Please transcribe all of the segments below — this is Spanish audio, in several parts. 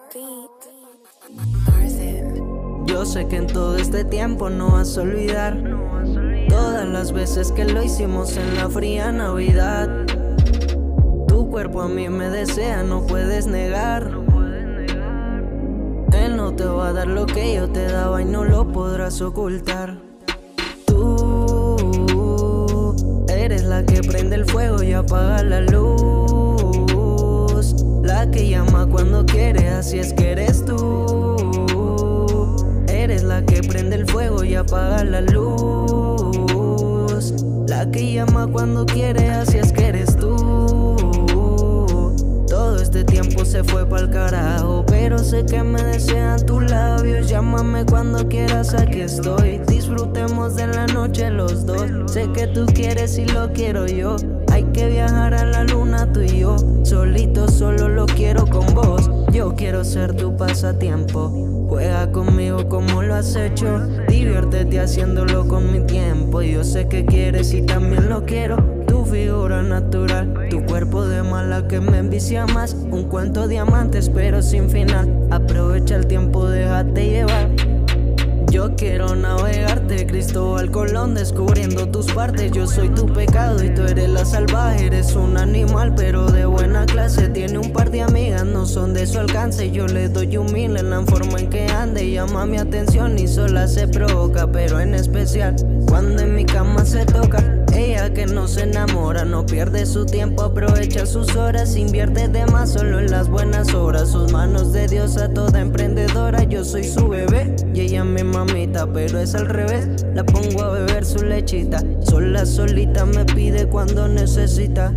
Yo sé que en todo este tiempo no vas a olvidar todas las veces que lo hicimos en la fría Navidad. Tu cuerpo a mí me desea, no puedes negar. Él no te va a dar lo que yo te daba y no lo podrás ocultar. Tú eres la que prende el fuego y apaga la luz, la que llama cuando quiere, así es que eres tú. Eres la que prende el fuego y apaga la luz, la que llama cuando quiere, así es que eres tú. Todo este tiempo se fue pa'l carajo, pero sé que me desean tus labios. Llámame cuando quieras, aquí estoy. Disfrutemos de la noche los dos. Sé que tú quieres y lo quiero yo. Hay que viajar a la luna tú y yo. Solito solo lo quiero con vos. Yo quiero ser tu pasatiempo. Juega conmigo como lo has hecho. Diviértete haciéndolo con mi tiempo. Yo sé que quieres y también lo quiero. Tu figura natural, tu cuerpo de mala que me envicia más. Un cuento diamantes pero sin final. Aprovecha el tiempo, déjate llevar. Yo quiero navegarte, Cristóbal Colón, descubriendo tus partes. Yo soy tu pecado y tú eres la salvaje. Eres un animal pero de buena clase. Tiene un par de amigas, no son de su alcance. Yo le doy humilde en la forma en que ande. Llama mi atención y sola se provoca, pero en especial cuando en mi cama se toca. Ella que no se enamora, no pierde su tiempo, aprovecha sus horas. Invierte de más solo en las buenas obras. Sus manos de diosa, toda emprendedora. Yo soy su bebé y ella mi mamita, pero es al revés. La pongo a beber su lechita, solita me pide cuando necesita.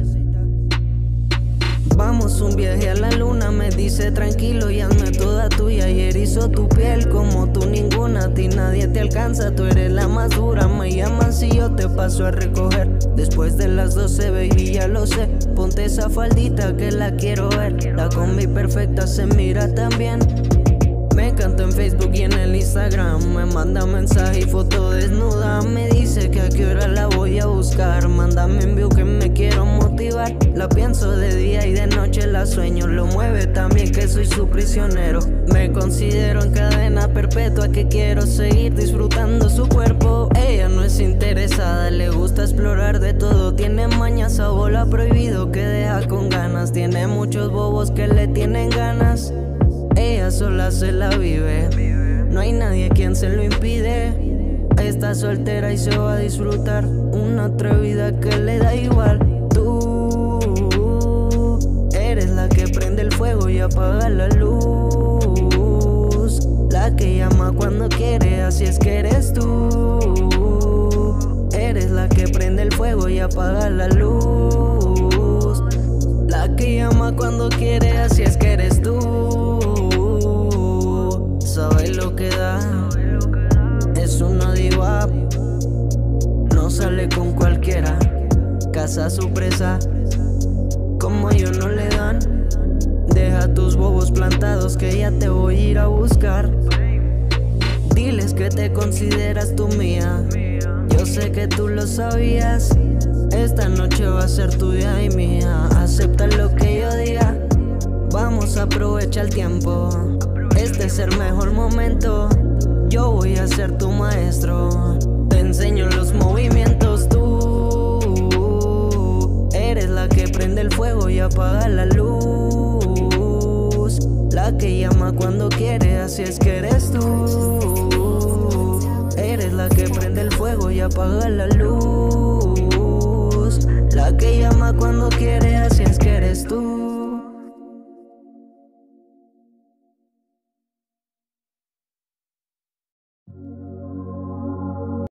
Vamos un viaje a la luna, me dice tranquilo y hazme toda tuya. Y erizo tu piel como tú ninguna, a ti nadie te alcanza, tú eres la más dura. Me llamas si yo te paso a recoger después de las 12, baby, ya lo sé. Ponte esa faldita que la quiero ver, la combi perfecta se mira también. Me encanta en Facebook y en el Instagram, me manda mensaje y foto desnuda. Me dice que a qué hora la voy a buscar, mándame en view que me quiero motivar. La pienso de día y de noche la sueño, lo mueve también que soy su prisionero. Me considero en cadena perpetua que quiero seguir disfrutando su cuerpo. Ella no es interesada, le gusta explorar de todo. Tiene mañas a bola prohibido que deja con ganas. Tiene muchos bobos que le tienen ganas. Ella sola se la vive, no hay nadie quien se lo impide. Está soltera y se va a disfrutar una atrevida que le da igual. Tú eres la que prende el fuego y apaga la luz, la que llama cuando quiere, así es que eres tú. Eres la que prende el fuego y apaga la luz, la que llama cuando quiere, así es que eres tú. Sabes lo que da, es una diva, no sale con cualquiera, caza su presa, como yo no le dan. Deja tus bobos plantados que ya te voy a ir a buscar. Diles que te consideras tú mía, yo sé que tú lo sabías. Esta noche va a ser tuya y mía, acepta lo que yo diga. Vamos a aprovechar el tiempo, este es el mejor momento. Yo voy a ser tu maestro, te enseño los movimientos. Tú eres la que prende el fuego y apaga la luz, la que llama cuando quiere, así es que eres tú. Eres la que prende el fuego y apaga la luz, la que llama cuando quiere,